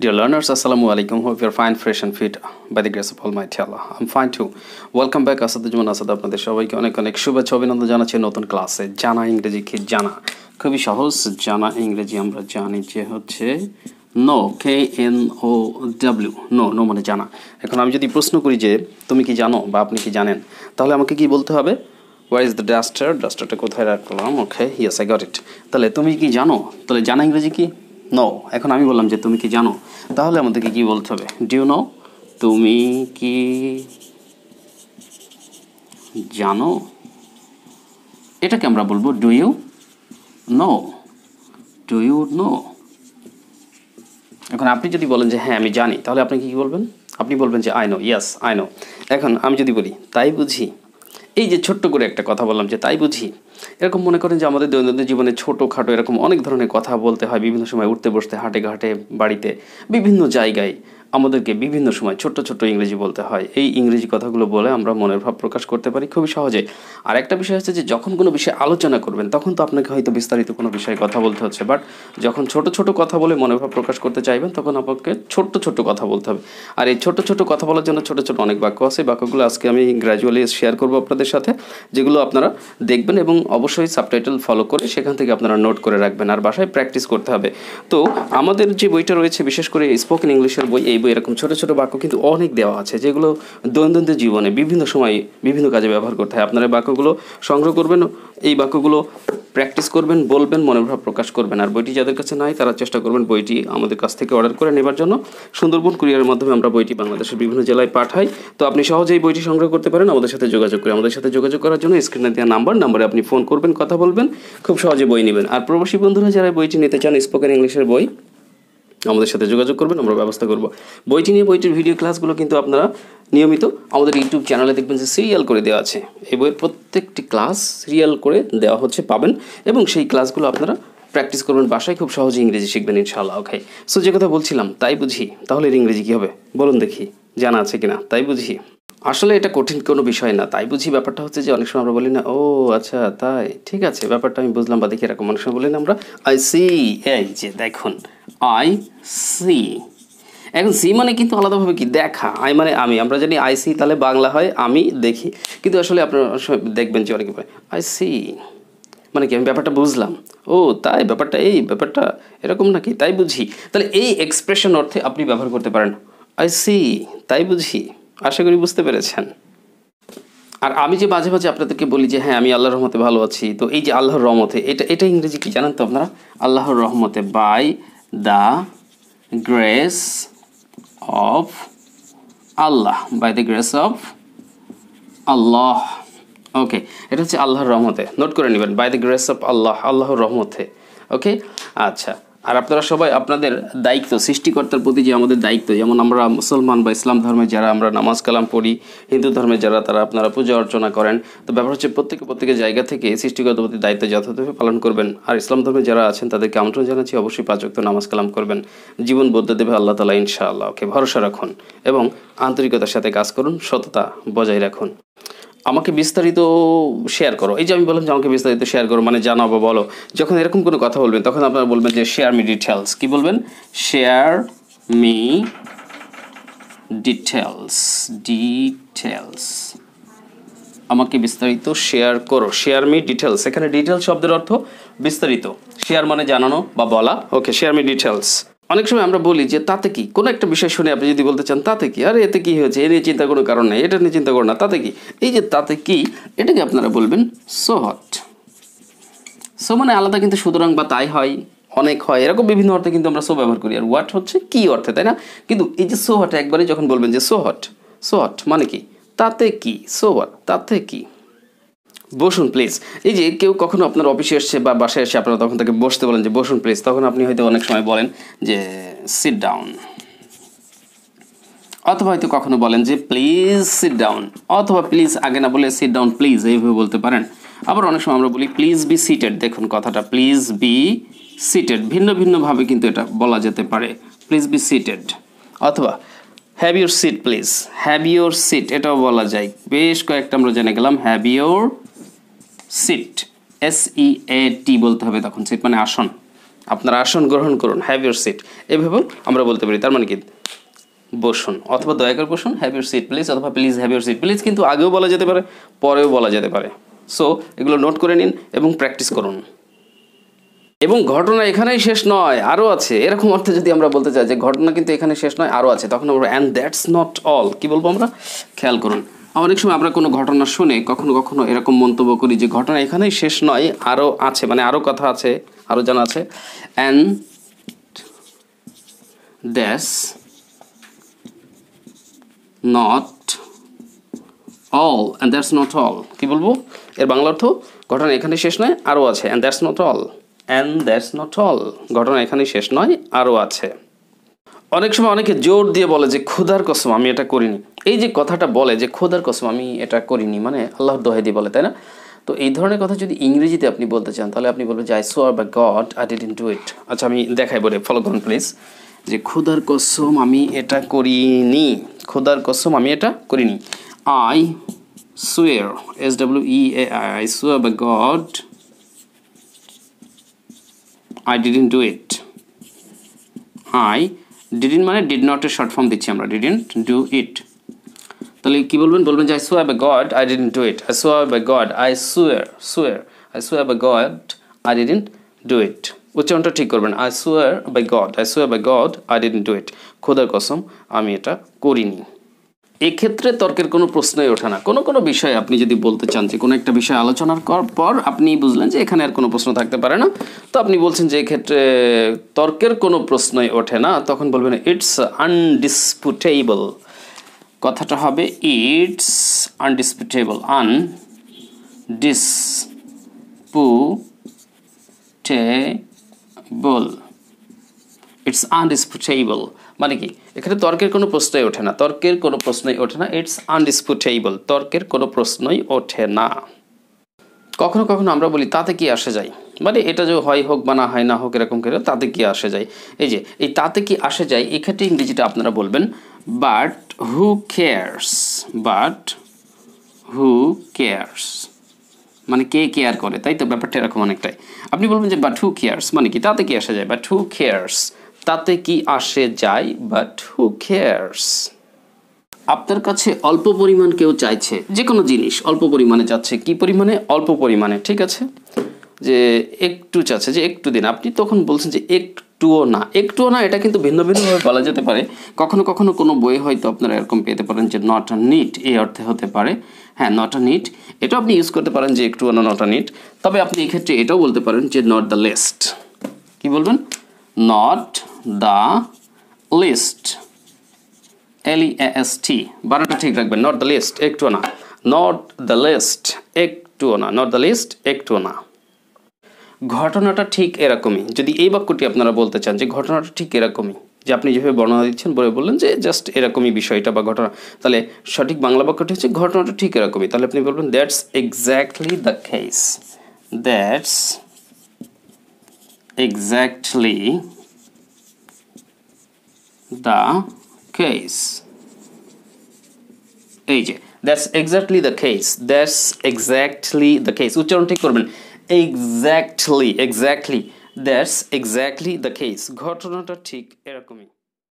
Dear learners, Assalamu alaikum. Hope you're fine, fresh and fit by the grace of Almighty Allah. I'm fine too. Welcome back. Asaduzzaman Asad আপনাদের সবাইকে অনেক অনেক শুভেচ্ছা অভিনন্দন জানাচ্ছি নতুন ক্লাসে। জানা ইংরেজি কি জানা খুবই সহজ। জানা ইংরেজি আমরা জানি যে হচ্ছে নো, KNOW, নো মানে জানা। এখন আমি যদি প্রশ্ন করি যে তুমি কি জানো বা আপনি কি জানেন, তাহলে আমাকে কি বলতে হবে? Where is the duster? ডাস্টারটা কোথায় রাখলাম? Okay, yes, I got it. তাহলে তুমি কি জানো, তাহলে জানা ইংরেজি কি? নো। এখন আমি বললাম যে তুমি কি জানো, তাহলে আমাদেরকে কি বলতে হবে? Do you know? তুমি কি জানো, এটাকে আমরা বলবো do you know. Do you know. এখন আপনি যদি বলেন যে হ্যাঁ আমি জানি, তাহলে আপনি কি বলবেন? আপনি বলবেন যে I know, yes I know. এখন আমি যদি বলি তাই বুঝি, এই যে ছোট্ট করে একটা কথা বললাম যে তাই বুঝি, এরকম মনে করেন যে আমাদের দৈনন্দিন জীবনে ছোটোখাটো এরকম অনেক ধরনের কথা বলতে হয় বিভিন্ন সময়, উঠতে বসতে, হাটে ঘাটে, বাড়িতে, বিভিন্ন জায়গায় আমাদেরকে বিভিন্ন সময় ছোট্ট ছোট্ট ইংরেজি বলতে হয়। এই ইংরেজি কথাগুলো বলে আমরা মনের ভাব প্রকাশ করতে পারি খুবই সহজে। আর একটা বিষয় হচ্ছে যে যখন কোনো বিষয়ে আলোচনা করবেন তখন তো আপনাকে হয়তো বিস্তারিত কোনো বিষয়ে কথা বলতে হচ্ছে, বাট যখন ছোট ছোট কথা বলে মনের ভাব প্রকাশ করতে চাইবেন তখন আপনাকে ছোট্ট ছোট্ট কথা বলতে হবে। আর এই ছোট ছোট কথা বলার জন্য ছোট ছোট অনেক বাক্য আছে। বাক্যগুলো আজকে আমি গ্র্যাজুয়ালি শেয়ার করবো আপনাদের সাথে, যেগুলো আপনারা দেখবেন এবং অবশ্যই সাবটাইটেল ফলো করে সেখান থেকে আপনারা নোট করে রাখবেন আর বাসায় প্র্যাকটিস করতে হবে। তো আমাদের যে বইটা রয়েছে বিশেষ করে স্পোকেন ইংলিশের বই, এই বই এরকম ছোটো ছোটো বাক্য কিন্তু অনেক দেওয়া আছে, যেগুলো দৈনন্দিন জীবনে বিভিন্ন সময় বিভিন্ন কাজে ব্যবহার করতে হয়। আপনারা বাক্যগুলো সংগ্রহ করবেন, এই বাক্যগুলো প্র্যাকটিস করবেন, বলবেন, মনের ভাব প্রকাশ করবেন। আর বইটি যাদের কাছে নাই তারা চেষ্টা করবেন বইটি আমাদের কাছ থেকে অর্ডার করে নেবার জন্য। সুন্দরবন কুরিয়ারের মাধ্যমে আমরা বইটি বাংলাদেশের বিভিন্ন জেলায় পাঠাই। তো আপনি সহজেই বইটি সংগ্রহ করতে পারেন আমাদের সাথে যোগাযোগ করে। আমাদের সাথে যোগাযোগ করার জন্য স্ক্রিনে দেওয়া নাম্বারে আপনি ফোন করবেন, কথা বলবেন, খুব সহজে বই নেবেন। আর প্রবাসী বন্ধুরা যারা বইটি নিতে চান স্পোকেন ইংলিশের বই, আমাদের সাথে যোগাযোগ করবেন, আমরা ব্যবস্থা করব। বইটি নিয়ে বইটির ভিডিও ক্লাসগুলো কিন্তু আপনারা নিয়মিত আমাদের ইউটিউব চ্যানেলে দেখবেন যে সিরিয়াল করে দেওয়া আছে। এই বইয়ের প্রত্যেকটি ক্লাস সিরিয়াল করে দেওয়া হচ্ছে, পাবেন, এবং সেই ক্লাসগুলো আপনারা প্র্যাকটিস করবেন বাসায়, খুব সহজে ইংরেজি শিখবেন ইনশাআল্লাহ। ওকে, সো যে কথা বলছিলাম তাই বুঝি, তাহলে এর ইংরেজি কী হবে বলুন দেখি, জানা আছে কিনা? তাই বুঝি আসলে এটা কঠিন কোনো বিষয় না। তাই বুঝি ব্যাপারটা হচ্ছে যে অনেক সময় আমরা বলি না ও আচ্ছা তাই, ঠিক আছে ব্যাপারটা আমি বুঝলাম বা দেখি, এরকম অনেক সময় বলি না আমরা আই সি। এই যে দেখুন আই সি, এখন সি মানে কিন্তু আলাদাভাবে কি দেখা, আই মানে আমি, আমরা জানি আই সি তাহলে বাংলা হয় আমি দেখি, কিন্তু আসলে আপনারা দেখবেন যে অনেকে আই সি মানে কি আমি ব্যাপারটা বুঝলাম, ও তাই ব্যাপারটা এই ব্যাপারটা এরকম নাকি, তাই বুঝি। তাহলে এই এক্সপ্রেশন অর্থে আপনি ব্যবহার করতে পারেন আই সি, তাই বুঝি। আশা করি বুঝতে পেরেছেন। আর আমি যে মাঝে মাঝে আপনাদেরকে বলি যে হ্যাঁ আমি আল্লাহর রহমতে ভালো আছি, তো এই যে আল্লাহর রহমতে, এটা ইংরেজি কি জানেন তো আপনারা? আল্লাহর রহমতে, by the grace of Allah, by the grace of Allah. Okay, এটা হচ্ছে আল্লাহর রহমতে, নোট করে নেবেন, by the grace of Allah, আল্লাহর রহমতে। ওকে, আচ্ছা। আর আপনারা সবাই আপনাদের দায়িত্ব, সৃষ্টিকর্তার প্রতি যে আমাদের দায়িত্ব, যেমন আমরা মুসলমান বা ইসলাম ধর্মে যারা আমরা নামাজ কালাম পড়ি, হিন্দু ধর্মে যারা তারা আপনারা পূজা অর্চনা করেন, তো ব্যাপার হচ্ছে প্রত্যেকের জায়গা থেকে সৃষ্টিকর্তার প্রতি দায়িত্ব যথাযথভাবে পালন করবেন। আর ইসলাম ধর্মে যারা আছেন তাদেরকে আমন্ত্রণ জানাচ্ছি অবশ্যই 5 ওয়াক্ত নামাজ কালাম করবেন, জীবন বদলে দেবে আল্লাহ তাআলা ইনশাআল্লাহ। ওকে, ভরসা রাখুন এবং আন্তরিকতার সাথে কাজ করুন, সততা বজায় রাখুন। আমাকে বিস্তারিত শেয়ার করো, এই যে আমি বললাম যে আমাকে বিস্তারিত শেয়ার করো মানে জানাও বা বলো, যখন এরকম কোনো কথা বলবেন তখন আপনারা বলবেন যে শেয়ার মি ডিটেলস। কি বলবেন? শেয়ার মি ডিটেলস, ডিটেলস, আমাকে বিস্তারিত শেয়ার করো, শেয়ার মি ডিটেলস। এখানে ডিটেলস শব্দের অর্থ বিস্তারিত, শেয়ার মানে জানানো বা বলা। Okay, share me details. অনেক সময় আমরা বলি যে তাতে কি, কোনো একটা বিষয় শুনে আপনি যদি বলতে চান তাতে কি, আরে এতে কি হয়েছে, এ নিয়ে চিন্তা কোনো কারণ নেই, এটা নিয়ে চিন্তা করো না, তাতে কি, এই যে তাতে কি, এটাকে আপনারা বলবেন সো হোয়াট। সো মানে আলাদা, কিন্তু সুতরাং বা তাই হয়, অনেক হয়, এরকম বিভিন্ন অর্থে কিন্তু আমরা সো ব্যবহার করি। আর হোয়াট হচ্ছে কি অর্থে, তাই না? কিন্তু এই যে সো হোয়াট একবারে যখন বলবেন যে সো হোয়াট, সো হোয়াট মানে কি, তাতে কি, সো হোয়াট, তাতে কি। বসুন প্লিজ। এই যে কেউ কখনো আপনার অফিসে এসছে বা বাসায় এসে আপনারা তখন তাকে বসতে বলেন যে বসুন প্লিজ, তখন আপনি হয়তো অনেক সময় বলেন যে সিট ডাউন, অথবা হয়তো কখনো বলেন যে প্লিজ সিট ডাউন, অথবা প্লিজ আগে না বলে সিট ডাউন প্লিজ, এইভাবে বলতে পারেন। আবার অনেক সময় আমরা বলি প্লিজ বি সিটেড। দেখুন কথাটা প্লিজ বি সিটেড, ভিন্ন ভিন্নভাবে কিন্তু এটা বলা যেতে পারে, প্লিজ বি সিটেড। অথবা have your seat please, have your seat এটাও বলা যায়, বেশ কয়েকটা আমরা জেনে গেলাম। হ্যাভ ইউর সিট, SEAT বলতে হবে তখন, সিট মানে আসন, আপনার আসন গ্রহণ করুন, হ্যাভ ইউর সিট, এভাবেও আমরা বলতে পারি। তার মানে কি বসুন, অথবা দয়া করে বসুন, হ্যাভ ইউর সিট প্লিজ, অথবা please have your seat please কিন্তু আগেও বলা যেতে পারে, পরেও বলা যেতে পারে। সো এগুলো নোট করে নিন এবং প্র্যাকটিস করুন। এবং ঘটনা এখানেই শেষ নয়, আরও আছে, এরকম অর্থে যদি আমরা বলতে চাই যে ঘটনা কিন্তু এখানে শেষ নয়, আরও আছে, তখন আমরা অ্যান্ড দ্যাটস নট অল কি বলবো আমরা, খেয়াল করুন। অনেক সময় আমরা কোনো ঘটনা শুনে কখনো কখনো এরকম মন্তব্য করি যে ঘটনা এখানেই শেষ নয়, আরও আছে, মানে আরও কথা আছে, আরও জানা আছে। And that's not all, and that's not all কি বলবো, এর বাংলা অর্থ ঘটনা এখানে শেষ নয়, আরও আছে, and that's not all, and that's not all, ঘটনা এখানেই শেষ নয়, আরও আছে। অনেক সময় অনেকে জোর দিয়ে বলে যে খোদার কসম আমি এটা করিনি। এই যে কথাটা বলে যে খোদার কসম আমি এটা করিনি, মানে আল্লাহর দোহাই দিয়ে বলে, তাই না? তো এই ধরনের কথা যদি ইংরেজিতে আপনি বলতে চান তাহলে আপনি বলবেন যে I swear by God I didn't do it. আচ্ছা আমি দেখাই বলে, ফলো করুন প্লিজ, যে খোদার কসম আমি এটা করিনি, খোদার কসম আমি এটা করিনি। I swear, SWEAR, I swear by God I didn't do it. I didn't মানে did not এর শর্ট ফর্ম দিচ্ছি আমরা, didn't do it। তাহলে কি বলবেন, বলবেন যে I swear by God I didn't do it, I swear by God, I swear I swear by God I didn't do it। উচ্চারণটা ঠিক করবেন, I swear by God I didn't do it, খোদার কসম আমি এটা করিনি। এক্ষেত্রে তর্কের কোনো প্রশ্নই ওঠে না। কোনো বিষয়ে আপনি যদি বলতে চান যে কোনো একটা বিষয় আলোচনার পর আপনি বুঝলেন যে এখানে আর কোনো প্রশ্ন থাকতে পারে না, তো আপনি বলছেন যে এক্ষেত্রে তর্কের কোনো প্রশ্নই ওঠে না, তখন বলবেন ইটস আনডিসপুটেবল। কথাটা হবে ইটস আনডিসপুটেবল, আনডিসপুটেবল, ইটস আনডিসপুটেবল মানে কি, এখানে তর্কের কোনো প্রশ্নই ওঠে না, তর্কের কোনো প্রশ্নই ওঠে না, ইটস আনডিসপুটেবল, তর্কের কোনো প্রশ্নই ওঠে না। কখনো কখনো আমরা বলি তাতে কি আসে যায়, মানে এটা যে হয় হোক বা না হয় না হোক এরকম করে তাতে কি আসে যায়। এই যে এই তাতে কি আসে যায়, এক্ষেত্রে ইংরেজিটা আপনারা বলবেন but who cares, but who cares মানে কে কেয়ার করে, তাই তো ব্যাপারটা এরকম অনেকটাই। আপনি বলবেন যে বাট হু কেয়ার্স মানে কি, তাতে কি আসে যায়, বাট হু কেয়ার্স, তাতে কি আসে যায়, বাট হু কেয়ার্স। আপনার কাছে অল্প পরিমাণ কেউ চাইছে, যে কোনো জিনিস অল্প পরিমাণে চাচ্ছে, কি পরিমাণে, অল্প পরিমাণে, ঠিক আছে, যে একটু চাচ্ছে যে একটু দিন, আপনি তখন বলছেন যে একটুও না, একটুও না, এটা কিন্তু ভিন্ন ভিন্নভাবে বলা যেতে পারে। কখনো কখনো কোনো বই হয়তো আপনারা এরকম পেতে পারেন যে নট আ নিট, এই অর্থে হতে পারে, হ্যাঁ নট আ নিট, এটাও আপনি ইউজ করতে পারেন যে একটুও না, নট আ নিট। তবে আপনি এক্ষেত্রে এটাও বলতে পারেন যে নট দ্য লিস্ট, কি বলবেন, নট দ্য লিস্ট, LEAST, বানানটা ঠিক রাখবেন, নট দ্য লিস্ট, একটুও না, নট দ্য লিস্ট, একটুও না, নট দ্য লিস্ট, একটুও না। ঘটনাটা ঠিক এরকমই, যদি এই বাক্যটি আপনারা বলতে চান যে ঘটনাটা ঠিক এরকমই, যে আপনি যেভাবে বর্ণনা দিচ্ছেন বললেন যে জাস্ট এরকমই বিষয়টা বা ঘটনা, তাহলে সঠিক বাংলা বাক্যটি হচ্ছে ঘটনাটা ঠিক এরকমই। তাহলে আপনি বলবেন that's exactly the case, that's exactly the case, এই যে that's exactly the case, that's exactly the case, উচ্চারণ ঠিক করবেন, exactly, exactly, that's exactly the case, ঘটনাটা ঠিক এরকমই।